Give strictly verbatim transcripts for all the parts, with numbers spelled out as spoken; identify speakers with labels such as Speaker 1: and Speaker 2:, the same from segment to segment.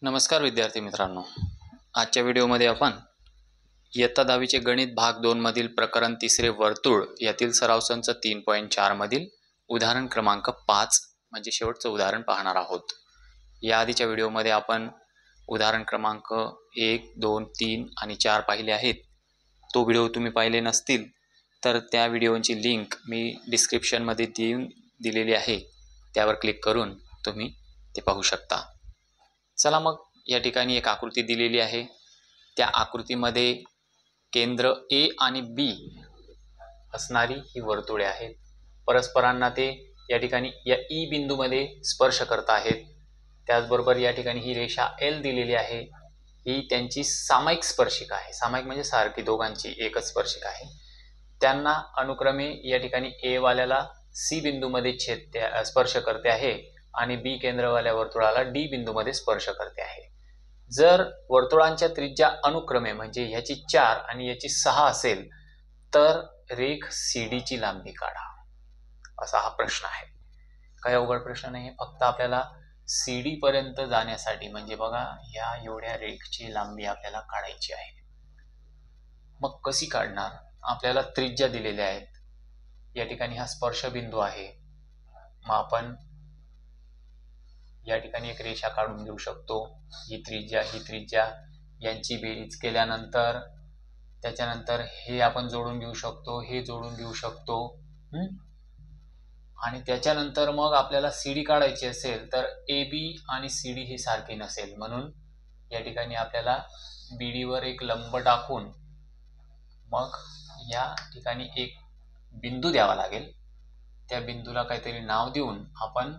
Speaker 1: नमस्कार विद्यार्थी मित्रांनो, आजच्या व्हिडिओमध्ये आपण इयत्ता दहावीचे गणित भाग दोन मधील प्रकरण तिसरे वर्तुळ यातील सराव संच तीन पॉईंट चार मधील उदाहरण क्रमांक पाच म्हणजे शेवटचं उदाहरण पाहणार आहोत। या आधीच्या व्हिडिओमध्ये आपण उदाहरण क्रमांक एक, दोन, तीन आणि चार पाहिले आहेत। तो व्हिडिओ तुम्ही पाहिले नसतील तर त्या व्हिडिओची लिंक मी डिस्क्रिप्शनमध्ये देऊन दिलेली आहे, त्यावर क्लिक करून तुम्ही ते पाहू शकता। चला मग या ठिकाणी एक आकृती दिलेली आहे। त्या आकृतीमध्ये केंद्र ए आणि बी असणारी ही वर्तुळे आहेत। परस्परांना ते या ठिकाणी या ई बिंदूमध्ये स्पर्श करत आहेत। त्याचबरोबर या ठिकाणी ही रेषा एल दिलेली आहे, ही त्यांची सामायिक स्पर्शिका आहे। सामायिक म्हणजे सारखी दोघांची एकच स्पर्शिका आहे। त्यांना अनुक्रमे या ठिकाणी ए वाल्याला सी बिंदूमध्ये छेदते स्पर्श करते आहे आणि बी केंद्रवाल्या वर्तुळाला डी बिंदूमध्ये स्पर्श करते आहे। जर वर्तुळांच्या त्रिज्या अनुक्रमे म्हणजे ह्याची चार आणि याची सहा असेल तर रेख सीडी ची लांबी काढा, असा हा प्रश्न आहे। काही अवघड प्रश्न नाही, फक्त आपल्याला सीडी पर्यंत जाण्यासाठी म्हणजे बघा या एवढ्या रेखची लांबी आपल्याला काढायची आहे। मग कशी काढणार? आपल्याला त्रिज्या दिलेल्या आहेत, या ठिकाणी हा स्पर्श बिंदू आहे। मग आपण या ठिकाणी एक रेषा काढून घेऊ शकतो। ही त्रिज्या ही त्रिज्या यांची बेरीज केल्यानंतर त्याच्यानंतर हे आपण जोडून घेऊ शकतो, हे जोडून घेऊ शकतो आणि त्याच्यानंतर मग आपल्याला सीडी काढायची असेल तर ए बी आणि सीडी हे सारखे नसेल, म्हणून या ठिकाणी आपल्याला बीडी वर एक लंब टाकून मग या ठिकाणी एक बिंदू द्यावा लागेल। त्या बिंदूला काहीतरी नाव देऊन आपण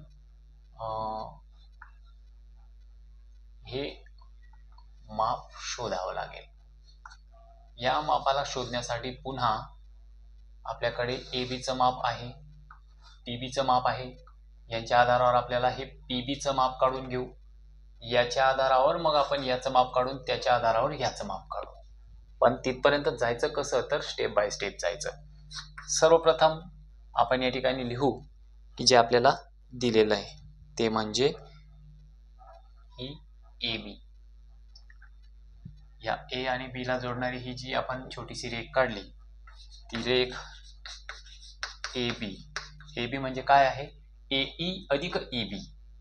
Speaker 1: हे माप शोधावं लागेल। या मापाला शोधण्यासाठी पुन्हा आपल्याकडे ए बी चं माप आहे, पी बी चं माप आहे। यांच्या आधारावर आपल्याला हे पी बी चं माप काढून घेऊ, याच्या आधारावर मग आपण याचं माप काढून त्याच्या आधारावर याचं माप काढू। पण तिथपर्यंत जायचं कसं तर स्टेप बाय स्टेप जायचं। सर्वप्रथम आपण या ठिकाणी लिहू की जे आपल्याला दिलेलं आहे ते म्हणजे ही ए बी। या ए आणि बी ला जोडणारी ही जी आपण छोटीशी रेख काढली ती रेख ए बी। ए बी म्हणजे काय आहे? ए ई अधिक ई बी,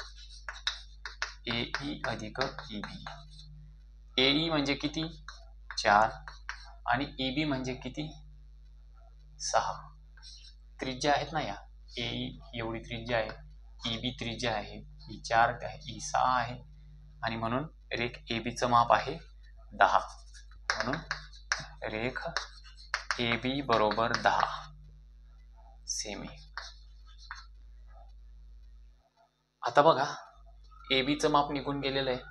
Speaker 1: ए ई अधिक ई बी। ए ई म्हणजे किती? चार आणि ई बी म्हणजे किती? सहा। त्रिज्या आहेत ना या, ए ई एवढी त्रिज्या आहे, ई बी त्रिज्या आहे, ही चार आहे, ही सहा आहे आणि म्हणून रेख ए बी चं माप आहे दहा। म्हणून रेख ए बी बरोबर दहा सेमी। आता बघा ए बी चं माप निघून गेलेलं आहे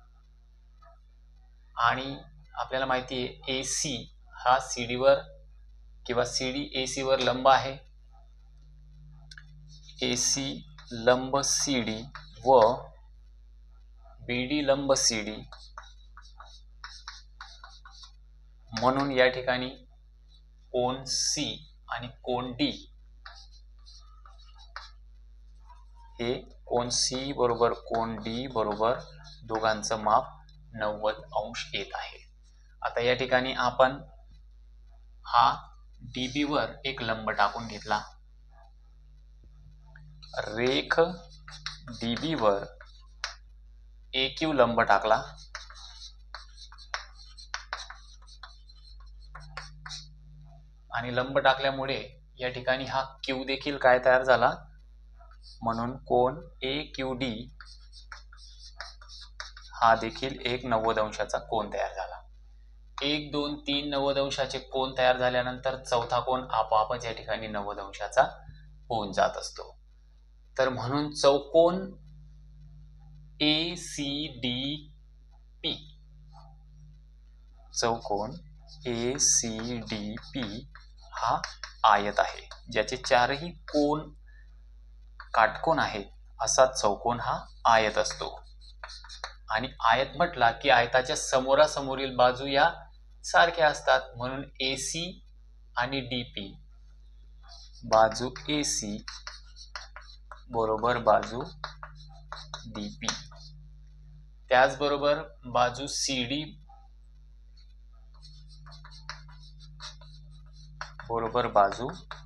Speaker 1: आणि आपल्याला माहिती आहे ए सी हा सीडी वर किंवा सीडी ए सी वर लंब आहे। ए सी लंब सीडी व बीडी लंब सीडी, म्हणून या ठिकाणी कोन सी आणि कोन डी हे कोन सी बरोबर कोन डी बरोबर दोघांचं माप नव्वद अंश येत आहे। आता या ठिकाणी आपण हा डीबी वर एक लंब टाकून घेतला, रेख डीबी वर ए क्यू लंब टाकला आणि लंब टाकल्यामुळे या ठिकाणी हा क्यू देखील काय तयार झाला, म्हणून कोन ए क्यू डी हा देखील एक नव्वद अंशाचा कोन तयार झाला। एक दोन तीन नव्वद अंशाचे कोन तयार झाल्यानंतर चौथा कोन आपोआपच या ठिकाणी नव्वद अंशाचा होऊन जात असतो। तर म्हणून चौकोन ए सी डी पी, चौकोन ए सी डी पी हा आयत आहे, ज्याचे चारही कोन काटकोन आहेत असा चौकोन हा आयत असतो। आणि आयत म्हटला की आयताच्या समोरासमोरील बाजू या सारख्या असतात, म्हणून ए सी आणि डी पी बाजू ए सी बरोबर बाजू डी पी। त्याचबरोबर बाजू सी डी बरोबर बाजू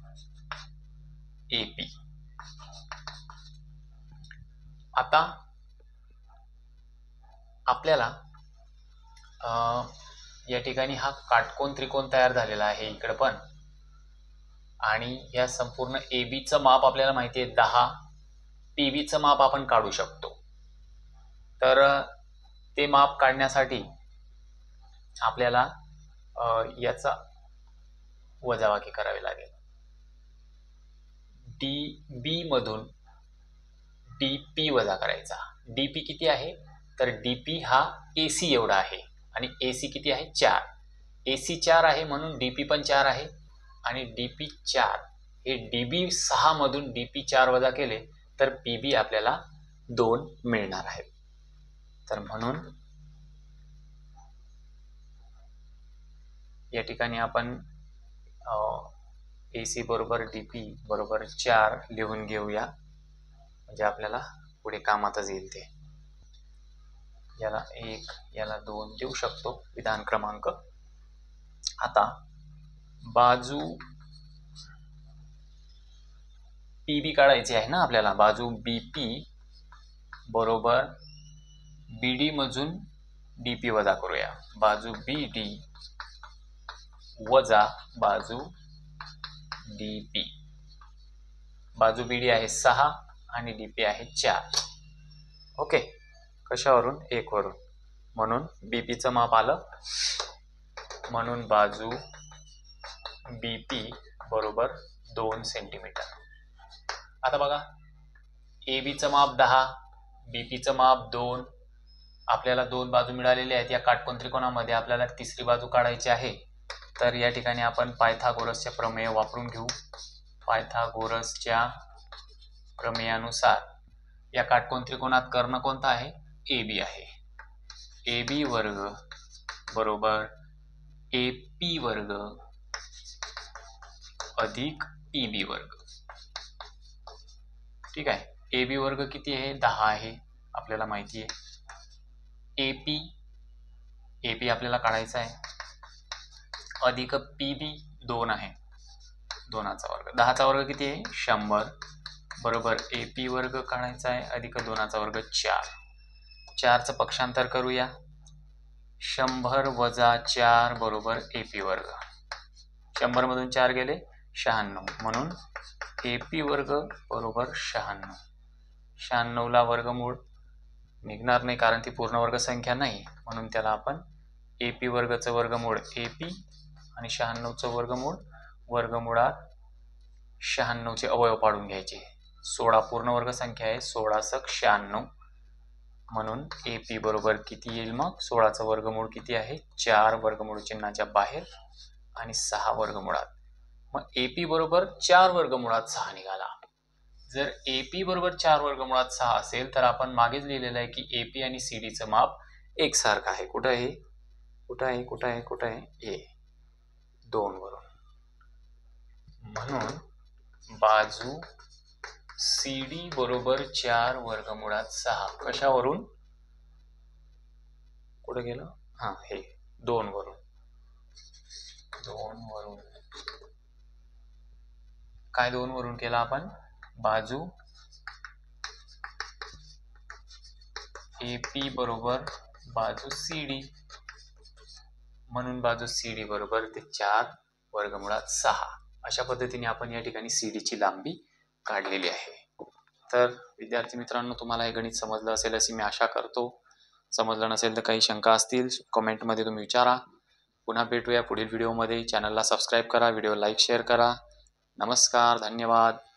Speaker 1: ए पी. आता आपल्याला या ठिकाणी हा काटकोन त्रिकोण तयार झालेला आहे इकडे पण, आणि या संपूर्ण ए बी चं माप आपल्याला माहिती आहे दहा. पी बी चं माप आपण काढू शकतो. तर ते माप काढण्यासाठी आपल्याला याचा वजाबाकी करावी लागेल. डी बी मधून डी पी वजा करायचा. डी पी किती आहे, तर डी पी हा ए सी एवढा आहे आणि ए सी किती आहे, चार. ए सी चार आहे म्हणून डी पी पण चार आहे, आणि डी पी चार हे डी बी सहा मधून डी पी चार वजा केले तर पी बी आपल्याला दोन मिळणार आहे. तर म्हणून या ठिकाणी आपण ए सी बरोबर डी पी बरोबर चार लिहून घेऊया, म्हणजे आपल्याला पुढे कामातच येईल ते. याला एक, याला दोन देऊ शकतो विधान क्रमांक. आता बाजू पी बी काढायची आहे ना आपल्याला. बाजू बी पी बरोबर बी डी मधून डी पी वजा करूया. बाजू बी डी वजा बाजू डी पी. बाजू बी डी आहे सहा आणि डी पी आहे चार. ओके, कशावरून, एक वरून, म्हणून बी पी चं माप आलं. म्हणून बाजू बी पी बरोबर दोन सेंटीमीटर. आता बघा, ए बी चं माप दहा, बी पी चं माप दोन. आपल्याला दोन बाजू मिळालेल्या आहेत. या काटकोन त्रिकोणामध्ये आपल्याला तिसरी बाजू काढायची आहे. तर या ठिकाणी आपण पायथागोरसचे प्रमेय वापरून घेऊ. पायथागोरसच्या प्रमेयानुसार या काटकोन त्रिकोणात कर्ण कोणता आहे, ए बी आहे. ए बी वर्ग बरोबर ए पी वर्ग अधिक ई बी वर्ग. ठीक आहे. ए बी वर्ग किती आहे, दहा आहे, आपल्याला माहिती आहे. ए पी ए पी आपल्याला काढायचा आहे, अधिक पी बी दोन आहे, दोनाचा वर्ग. दहाचा वर्ग किती आहे, शंभर, बरोबर ए पी वर्ग काढायचा आहे अधिक दोनाचा वर्ग चार. चारचं पक्षांतर करूया. शंभर वजा चार बरोबर ए पी वर्ग. शंभर मधून चार गेले शहाण्णव, म्हणून ए पी वर्ग बरोबर शहाण्णव. शहाण्णवला वर्गमूळ निघणार नाही कारण ती पूर्ण वर्ग संख्या नाही, म्हणून त्याला आपण ए पी वर्गचं वर्गमूळ ए पी आणि शहाण्णवचं वर्गमूळ वर्गमुळात शहाण्णवचे अवयव पाडून घ्यायचे. सोळा पूर्ण वर्ग संख्या आहे, सोळा सक शहाण्णव, म्हणून ए पी बरोबर किती येईल, मग सोळाचं वर्गमूळ किती आहे, चार, वर्गमूळ चिन्हाच्या बाहेर आणि सहा वर्गमुळात. मग ए पी बरोबर चार वर्गमुळात सहा निघाला. जर ए पी बरोबर चार वर्गमुळात सहा असेल तर आपण मागेच लिहिलेलं आहे की ए पी आणि सी डीचं माप एकसारखं आहे. कुठं आहे, कुठं आहे, कुठं आहे, कुठं आहे, ए दोन वरून. म्हणून बाजू सी डी बरोबर चार वर्गमुळात सहा. कशावरून, कुठं गेलं, हा हे दोन वरून. दोन वरून काय, दोन वरून केला आपण, बाजू ए पी बरोबर बाजू सी डी, म्हणून बाजू सी डी बरोबर ते चार वर्गमुळात सहा. अशा पद्धतीने आपण या ठिकाणी सी डी ची लांबी काढलेली आहे. तर विद्यार्थी मित्रांनो, तुम्हाला हे गणित समजलं असेल अशी मी आशा करतो. समजलं नसेल तर काही शंका असतील कमेंटमध्ये तुम्ही विचारा. पुन्हा भेटूया पुढील व्हिडिओमध्ये. चॅनलला सबस्क्राईब करा, व्हिडिओ लाईक शेअर करा. नमस्कार, धन्यवाद.